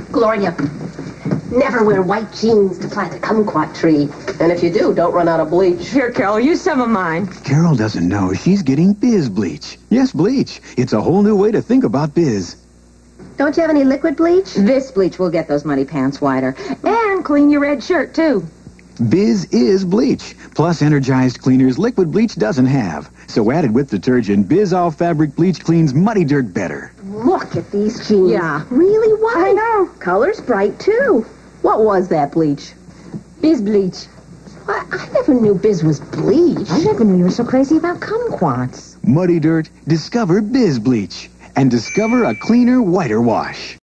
Gloria, never wear white jeans to plant a kumquat tree. And if you do, don't run out of bleach. Here, Carol, use some of mine. Carol doesn't know she's getting Biz Bleach. Yes, bleach. It's a whole new way to think about Biz. Don't you have any liquid bleach? This bleach will get those muddy pants whiter. And clean your red shirt, too. Biz is bleach. Plus energized cleaners liquid bleach doesn't have. So added with detergent, Biz All-Fabric Bleach cleans muddy dirt better. Look at these jeans. Yeah. Really white. I know. Color's bright, too. What was that bleach? Biz bleach. I never knew Biz was bleach. I never knew you were so crazy about kumquats. Muddy dirt, discover Biz Bleach. And discover a cleaner, whiter wash.